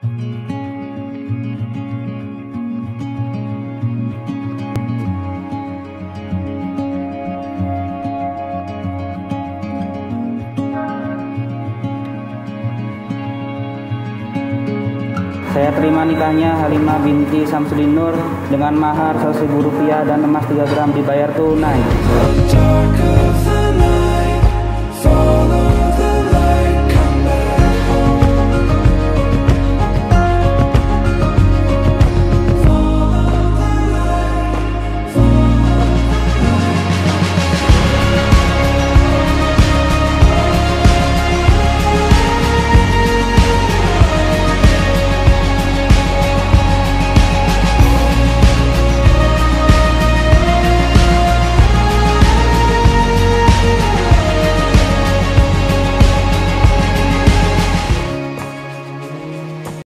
Saya terima nikahnya Halimah binti Samsudin Nur dengan mahar 100.000 rupiah dan emas 3 gram dibayar tunai.